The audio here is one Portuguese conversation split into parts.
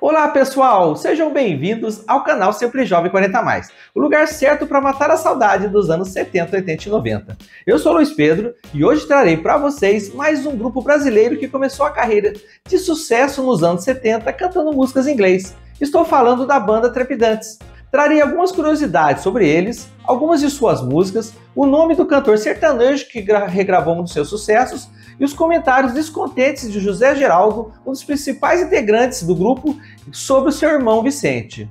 Olá pessoal, sejam bem-vindos ao canal Sempre Jovem 40+, o lugar certo para matar a saudade dos anos 70, 80 e 90. Eu sou Luiz Pedro e hoje trarei para vocês mais um grupo brasileiro que começou a carreira de sucesso nos anos 70 cantando músicas em inglês. Estou falando da banda Trepidantes. Trarei algumas curiosidades sobre eles, algumas de suas músicas, o nome do cantor sertanejo que regravou um dos seus sucessos e os comentários descontentes de José Geraldo, um dos principais integrantes do grupo, sobre o seu irmão Vicente.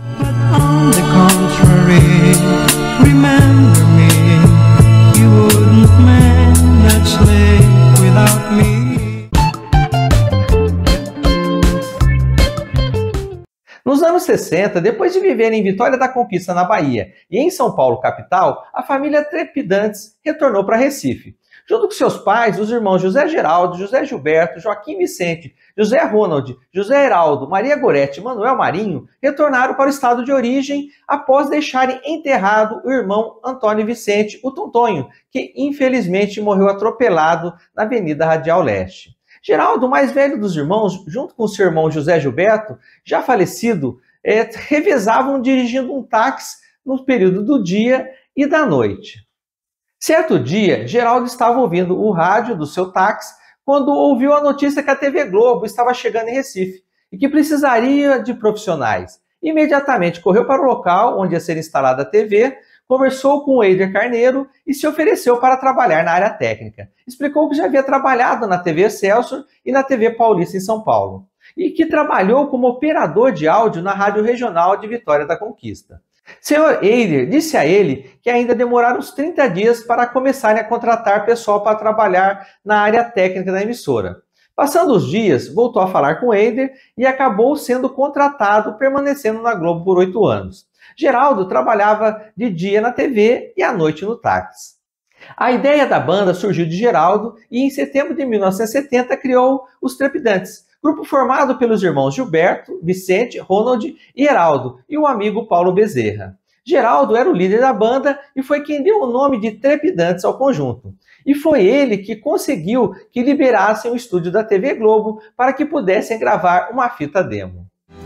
Nos anos 60, depois de viver em Vitória da Conquista, na Bahia, e em São Paulo, capital, a família Trepidantes retornou para Recife. Junto com seus pais, os irmãos José Geraldo, José Gilberto, Joaquim Vicente, José Ronald, José Heraldo, Maria Gorete e Manuel Marinho retornaram para o estado de origem após deixarem enterrado o irmão Antônio Vicente, o Tontonho, que infelizmente morreu atropelado na Avenida Radial Leste. Geraldo, o mais velho dos irmãos, junto com seu irmão José Gilberto, já falecido, revezavam dirigindo um táxi no período do dia e da noite. Certo dia, Geraldo estava ouvindo o rádio do seu táxi quando ouviu a notícia que a TV Globo estava chegando em Recife e que precisaria de profissionais. Imediatamente correu para o local onde ia ser instalada a TV, conversou com o Eider Carneiro e se ofereceu para trabalhar na área técnica. Explicou que já havia trabalhado na TV Excelsior e na TV Paulista em São Paulo, e que trabalhou como operador de áudio na Rádio Regional de Vitória da Conquista. Senhor Eider disse a ele que ainda demoraram uns 30 dias para começarem a contratar pessoal para trabalhar na área técnica da emissora. Passando os dias, voltou a falar com Eider e acabou sendo contratado, permanecendo na Globo por 8 anos. Geraldo trabalhava de dia na TV e à noite no táxi. A ideia da banda surgiu de Geraldo e em setembro de 1970 criou os Trepidantes, grupo formado pelos irmãos Gilberto, Vicente, Ronald e Heraldo e o amigo Paulo Bezerra. Geraldo era o líder da banda e foi quem deu o nome de Trepidantes ao conjunto. E foi ele que conseguiu que liberassem o estúdio da TV Globo para que pudessem gravar uma fita demo.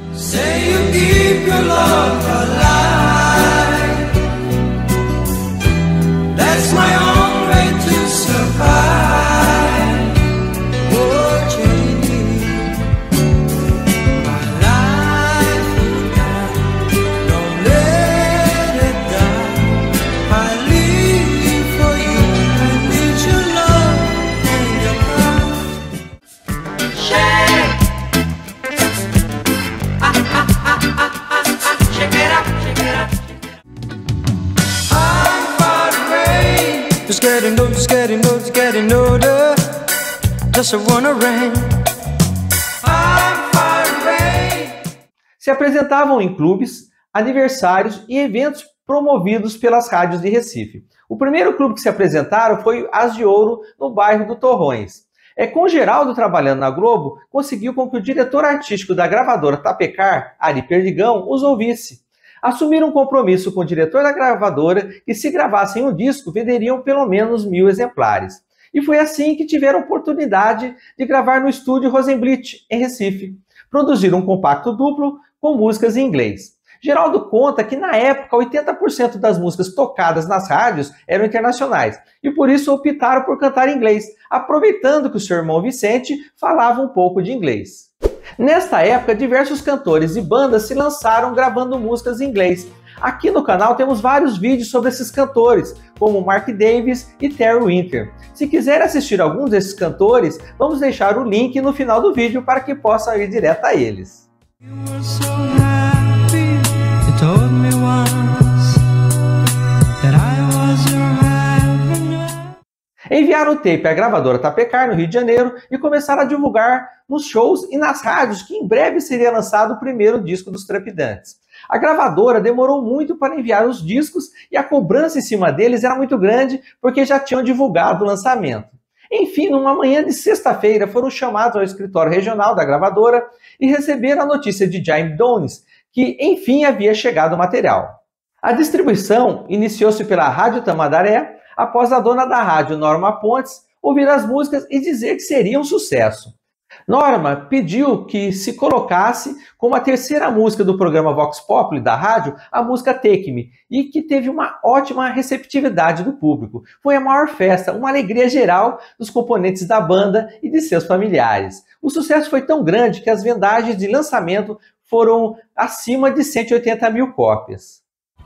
Say you keep your love alive. That's my own way to survive. Oh, Janie, my life will die. Don't let it die. I live for you. I need your love and your love. Shake. Shake it up, shake it up. I'm far away. Just getting old, just getting old, just getting older. Just wanna rain. I'm far away. Se apresentavam em clubes, aniversários e eventos promovidos pelas rádios de Recife. O primeiro clube que se apresentaram foi As de Ouro, no bairro do Torrões. Com Geraldo trabalhando na Globo, conseguiu com que o diretor artístico da gravadora Tapecar, Ari Perdigão, os ouvisse. Assumiram um compromisso com o diretor da gravadora que, se gravassem um disco, venderiam pelo menos 1000 exemplares. E foi assim que tiveram a oportunidade de gravar no estúdio Rosenblit, em Recife. Produziram um compacto duplo com músicas em inglês. Geraldo conta que, na época, 80% das músicas tocadas nas rádios eram internacionais e, por isso, optaram por cantar em inglês, aproveitando que o seu irmão Vicente falava um pouco de inglês. Nesta época, diversos cantores e bandas se lançaram gravando músicas em inglês. Aqui no canal temos vários vídeos sobre esses cantores, como Mark Davis e Terry Winter. Se quiser assistir alguns desses cantores, vamos deixar o link no final do vídeo para que possa ir direto a eles. Enviaram o tape à gravadora Tapecar, no Rio de Janeiro, e começaram a divulgar nos shows e nas rádios que em breve seria lançado o primeiro disco dos Trepidantes. A gravadora demorou muito para enviar os discos e a cobrança em cima deles era muito grande porque já tinham divulgado o lançamento. Enfim, numa manhã de sexta-feira, foram chamados ao escritório regional da gravadora e receberam a notícia de Jaime Downes, que enfim havia chegado o material. A distribuição iniciou-se pela Rádio Tamandaré, após a dona da rádio, Norma Pontes, ouvir as músicas e dizer que seria um sucesso. Norma pediu que se colocasse como a terceira música do programa Vox Populi da rádio, a música Take Me, e que teve uma ótima receptividade do público. Foi a maior festa, uma alegria geral dos componentes da banda e de seus familiares. O sucesso foi tão grande que as vendagens de lançamento foram acima de 180 mil cópias.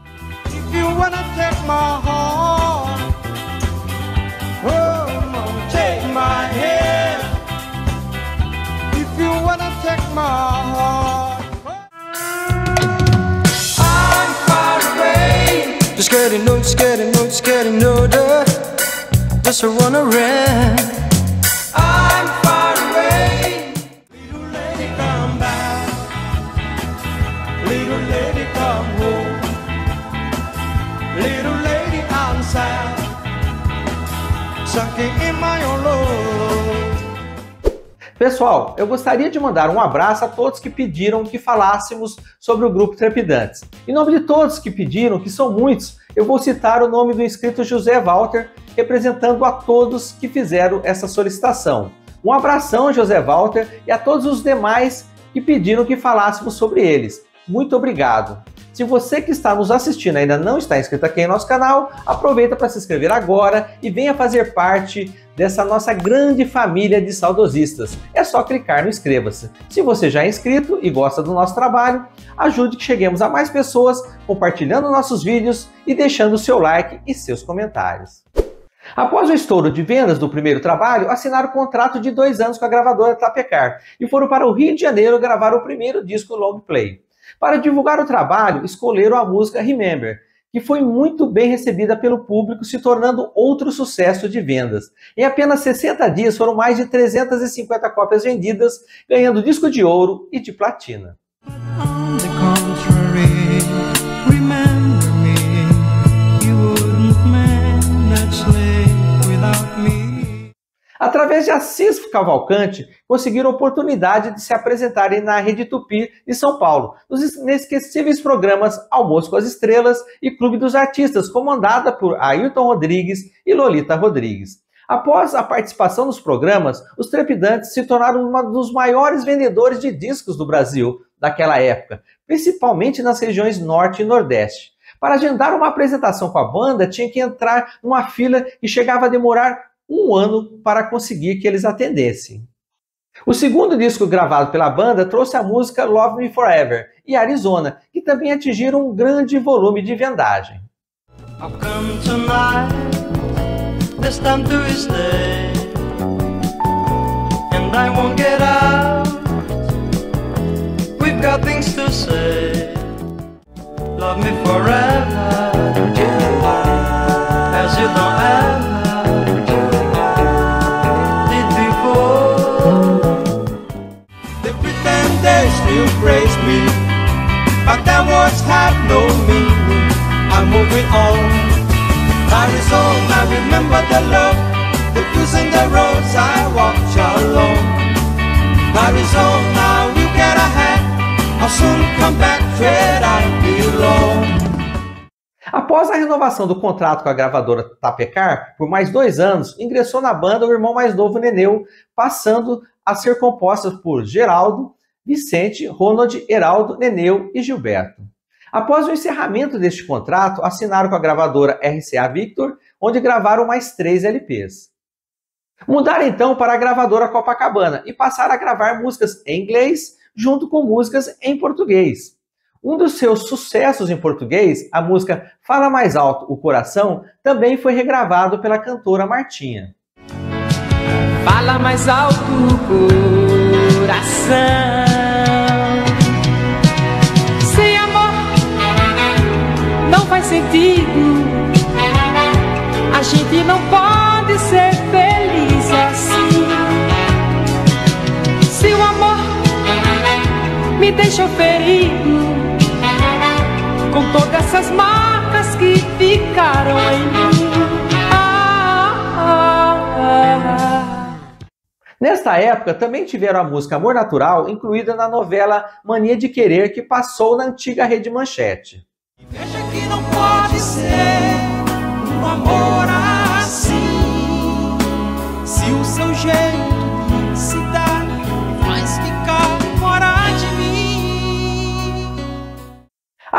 Just getting old, just getting old, just getting older. Just a run around. I'm far away. Little lady, come back. Little lady, come home. Little lady, I'm sad. Sucking in my own love. Pessoal, eu gostaria de mandar um abraço a todos que pediram que falássemos sobre o grupo Trepidantes. Em nome de todos que pediram, que são muitos, eu vou citar o nome do inscrito José Walter, representando a todos que fizeram essa solicitação. Um abração, José Walter, e a todos os demais que pediram que falássemos sobre eles. Muito obrigado! Se você que está nos assistindo ainda não está inscrito aqui em nosso canal, aproveita para se inscrever agora e venha fazer parte dessa nossa grande família de saudosistas. É só clicar no inscreva-se. Se você já é inscrito e gosta do nosso trabalho, ajude que cheguemos a mais pessoas compartilhando nossos vídeos e deixando o seu like e seus comentários. Após o estouro de vendas do primeiro trabalho, assinaram um contrato de 2 anos com a gravadora Tapecar e foram para o Rio de Janeiro gravar o primeiro disco long play. Para divulgar o trabalho, escolheram a música Remember, que foi muito bem recebida pelo público, se tornando outro sucesso de vendas. Em apenas 60 dias foram mais de 350 cópias vendidas, ganhando disco de ouro e de platina. Através de Assis Cavalcante, conseguiram a oportunidade de se apresentarem na Rede Tupi de São Paulo, nos inesquecíveis programas Almoço com as Estrelas e Clube dos Artistas, comandada por Ailton Rodrigues e Lolita Rodrigues. Após a participação nos programas, os Trepidantes se tornaram um dos maiores vendedores de discos do Brasil naquela época, principalmente nas regiões Norte e Nordeste. Para agendar uma apresentação com a banda, tinha que entrar numa fila e chegava a demorar 1 ano para conseguir que eles atendessem. O segundo disco gravado pela banda trouxe a música Love Me Forever e Arizona, que também atingiram um grande volume de vendagem. Love me forever, as you don't ever. They still praise me, but that words have no meaning. I'm moving on. Arizona, remember the love, the views and the roads I walked alone. Arizona, you get ahead, I'll soon come back where I belong. Após a renovação do contrato com a gravadora Tapecar, por mais 2 anos, ingressou na banda o irmão mais novo, Neneu, passando a ser composta por Geraldo, Vicente, Ronald, Heraldo, Neneu e Gilberto. Após o encerramento deste contrato, assinaram com a gravadora RCA Victor, onde gravaram mais 3 LPs. Mudaram então para a gravadora Copacabana e passaram a gravar músicas em inglês junto com músicas em português. Um dos seus sucessos em português, a música Fala Mais Alto o Coração, também foi regravado pela cantora Martinha. Fala mais alto o coração. Faz sentido, a gente não pode ser feliz assim. Se o amor me deixou ferido, com todas essas marcas que ficaram em mim. Nesta época, também tiveram a música Amor Natural, incluída na novela Mania de Querer, que passou na antiga Rede Manchete. Veja que não pode ser um amor assim. Se o seu jeito se dá,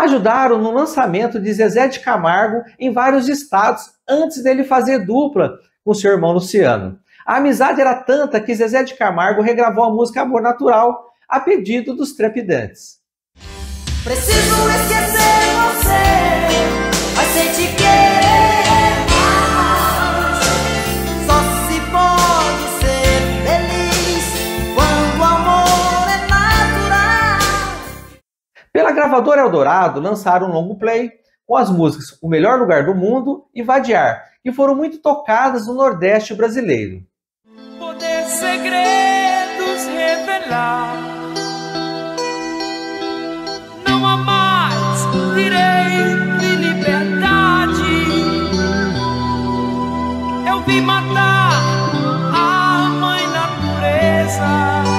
ajudaram no lançamento de Zezé de Camargo em vários estados antes dele fazer dupla com seu irmão Luciano. A amizade era tanta que Zezé de Camargo regravou a música Amor Natural a pedido dos Trepidantes. Preciso esquecer você, mas sem te querer mais. Só se pode ser feliz quando o amor é natural. Pela gravadora Eldorado, lançaram um longo play com as músicas O Melhor Lugar do Mundo e Vadiar, que foram muito tocadas no Nordeste brasileiro. Poder segredos revelar, não há mais direito e liberdade. Eu vim matar a mãe natureza.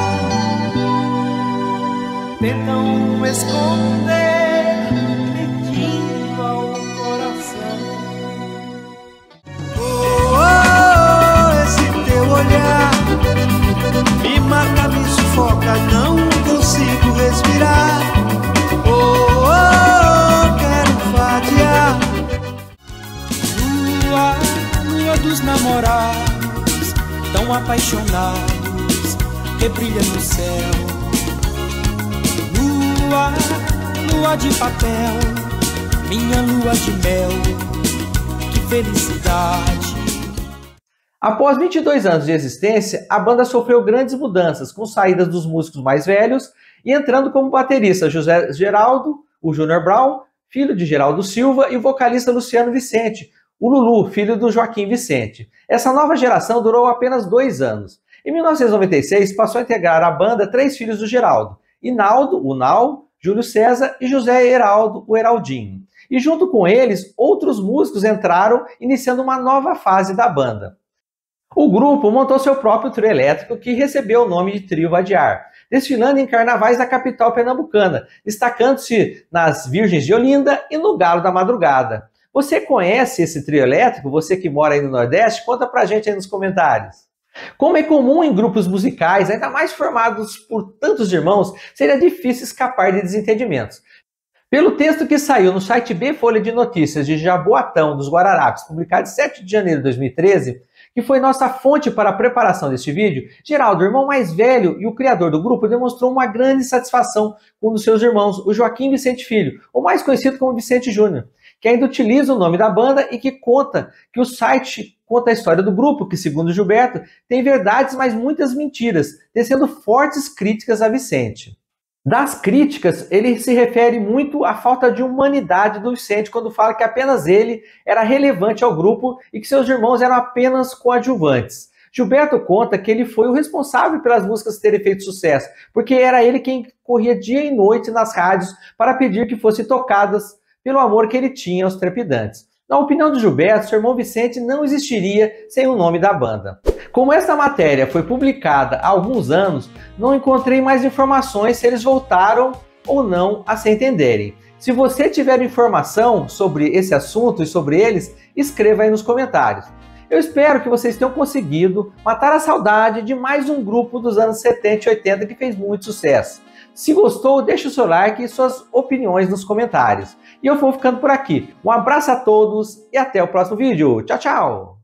Tentam esconder, mentindo ao coração. Esse teu olhar me mata, me sufoca, não consigo respirar. Quero vadiar. Lua dos namorados, tão apaixonados, que brilha no céu. Lua de papel, minha lua de mel, que felicidade. Após 22 anos de existência, a banda sofreu grandes mudanças, com saídas dos músicos mais velhos e entrando como baterista José Geraldo, o Júnior Brown, filho de Geraldo Silva, e o vocalista Luciano Vicente, o Lulu, filho do Joaquim Vicente. Essa nova geração durou apenas 2 anos. Em 1996, passou a integrar a banda 3 filhos do Geraldo: Inaldo, o Nau, Júlio César e José Heraldo, o Heraldinho. E junto com eles, outros músicos entraram, iniciando uma nova fase da banda. O grupo montou seu próprio trio elétrico, que recebeu o nome de Trio Vadiar, desfilando em carnavais da capital pernambucana, destacando-se nas Virgens de Olinda e no Galo da Madrugada. Você conhece esse trio elétrico? Você que mora aí no Nordeste? Conta pra gente aí nos comentários. Como é comum em grupos musicais, ainda mais formados por tantos irmãos, seria difícil escapar de desentendimentos. Pelo texto que saiu no site B Folha de Notícias de Jaboatão dos Guararapes, publicado em 7 de janeiro de 2013, que foi nossa fonte para a preparação deste vídeo, Geraldo, o irmão mais velho e o criador do grupo, demonstrou uma grande satisfação com um dos seus irmãos, o Joaquim Vicente Filho, ou mais conhecido como Vicente Júnior, que ainda utiliza o nome da banda e que conta que o site conta a história do grupo, que, segundo Gilberto, tem verdades, mas muitas mentiras, tecendo fortes críticas a Vicente. Das críticas, ele se refere muito à falta de humanidade do Vicente, quando fala que apenas ele era relevante ao grupo e que seus irmãos eram apenas coadjuvantes. Gilberto conta que ele foi o responsável pelas músicas terem feito sucesso, porque era ele quem corria dia e noite nas rádios para pedir que fossem tocadas pelo amor que ele tinha aos Trepidantes. Na opinião do Gilberto, seu irmão Vicente não existiria sem o nome da banda. Como essa matéria foi publicada há alguns anos, não encontrei mais informações se eles voltaram ou não a se entenderem. Se você tiver informação sobre esse assunto e sobre eles, escreva aí nos comentários. Eu espero que vocês tenham conseguido matar a saudade de mais um grupo dos anos 70 e 80 que fez muito sucesso. Se gostou, deixe o seu like e suas opiniões nos comentários. E eu vou ficando por aqui. Um abraço a todos e até o próximo vídeo. Tchau, tchau!